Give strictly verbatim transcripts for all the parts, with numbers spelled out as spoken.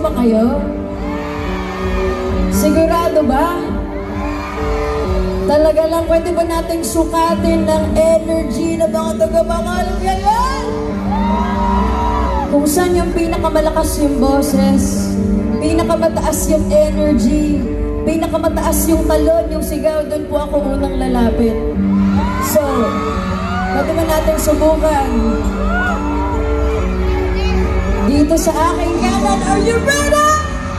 ba kayo? Sigurado ba? Talaga lang, pwede ba nating sukatin ng energy na mga taga-Bangal ngayon? Kung saan yung pinakamalakas yung boses, pinakamataas yung energy, pinakamataas yung talon, yung sigaw, doon po ako unang lalapit. So, pwede ba natin subukan? Dito sa aking kanan, are you ready?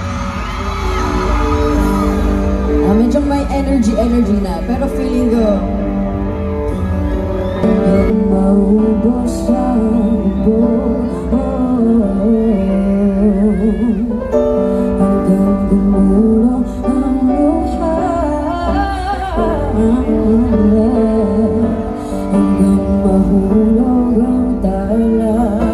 Ah, medyo may energy, energy na, pero feeling ko hanggang maubos ang buo, hanggang gumulong ang luha, hanggang mahulog ang tala.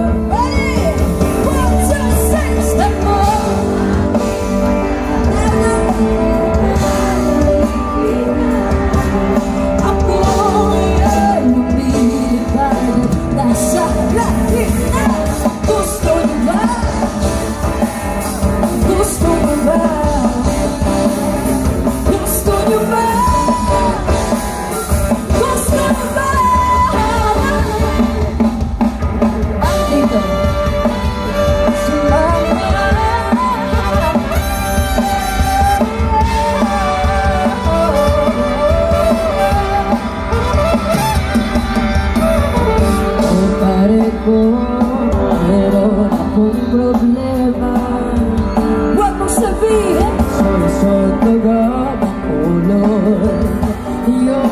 Meron akong problema, huwag mong sabihin solusyon taga makulot yung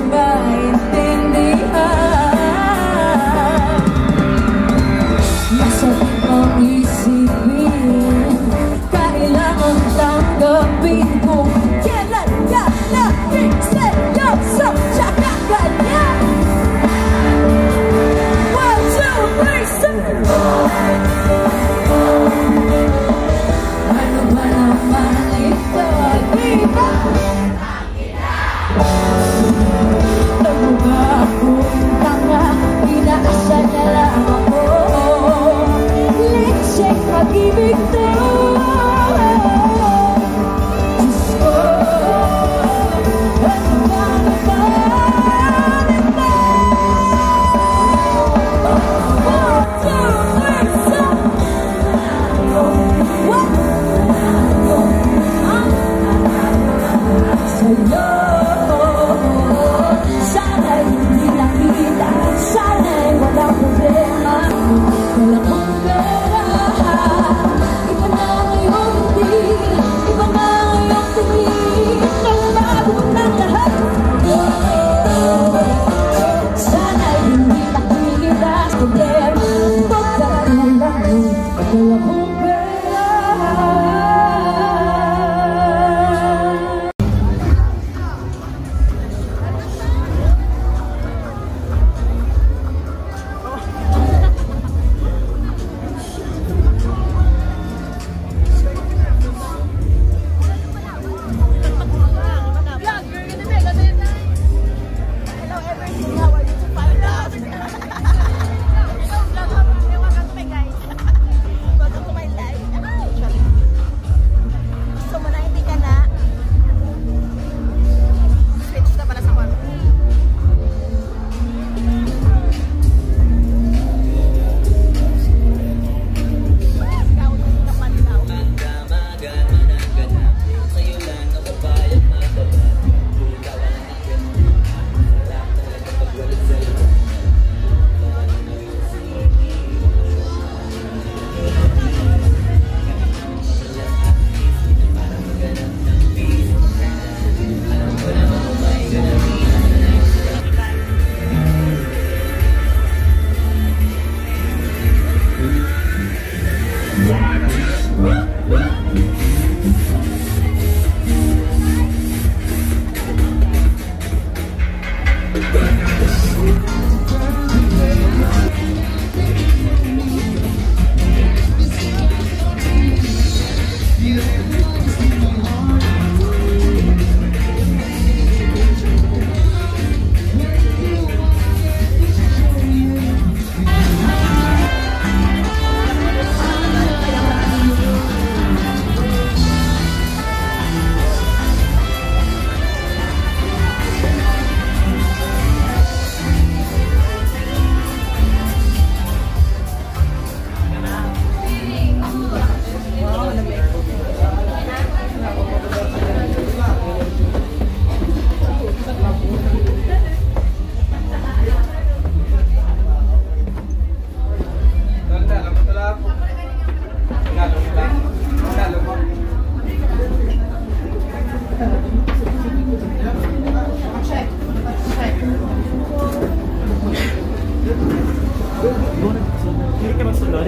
maintindihan. Masakit mong isipin, kailangan tanggapin kung kailan ka naging seryoso tsaka ganyan. Ano ba naman ito, di ba? Ano ba akong tanga, inaasa na lang ako. Let's check pag-ibig to. Diyos ko, ano ba naman ito? Sa'yo, sana'y hindi nakita, sana'y walang problema, walang pera. Iba na ngayong hindi, iba na ngayong tingin, nagbago ng lahat. Sana'y hindi nakikita sa problema, pagkatulang, walang pera.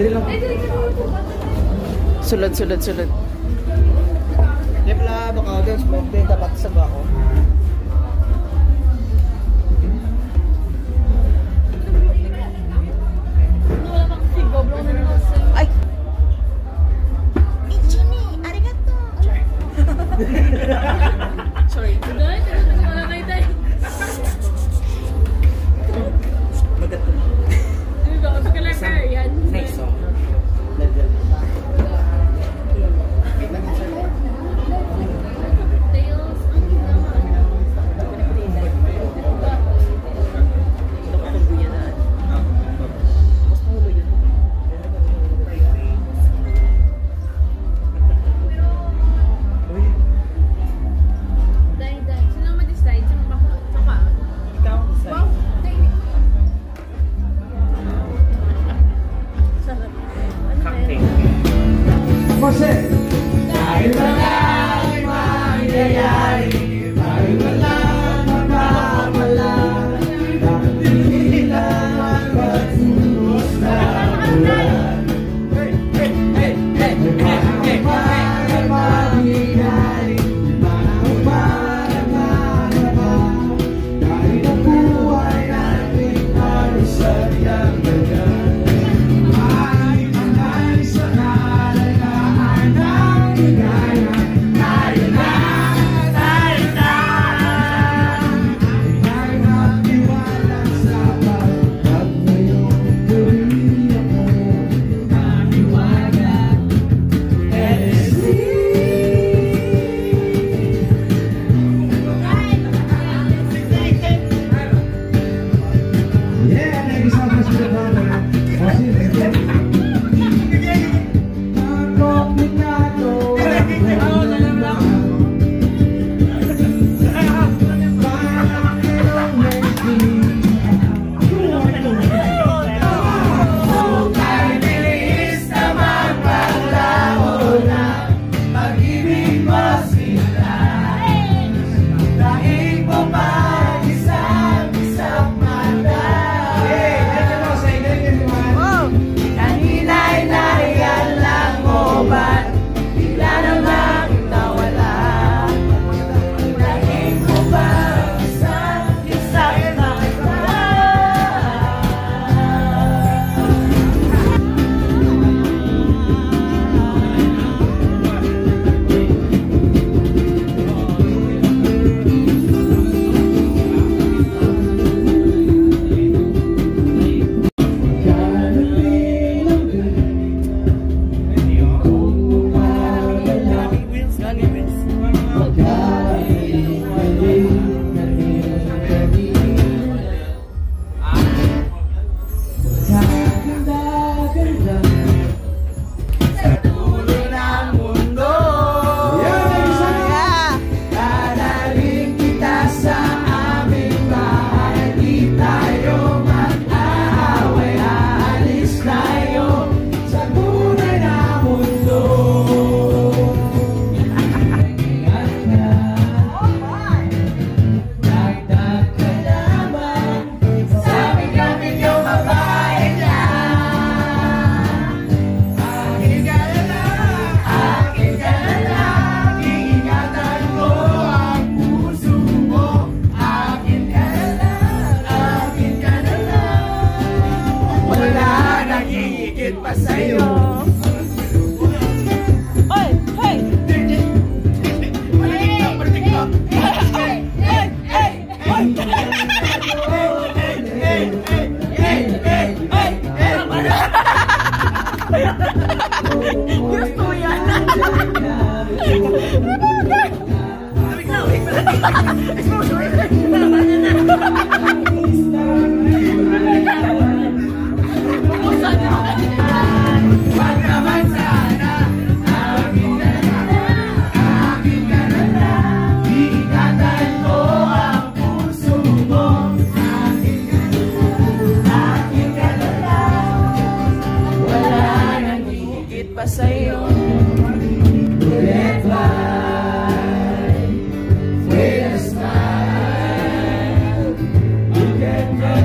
Sulod, sulod, sulod. Hindi pala baka audience, hindi dapat sa ako. Ay! Ichini, arigato! Sorry. Next song. Dahil wala'y mangyayari, dahil walang magkawala, dahil lang ang pagtubos na ulan. Mahal ay mangyayari, mahal ay mangyayari, dahil ang buhay natin ay sadyang ganyan. Gusto yan. Sa'yo with a smile, you can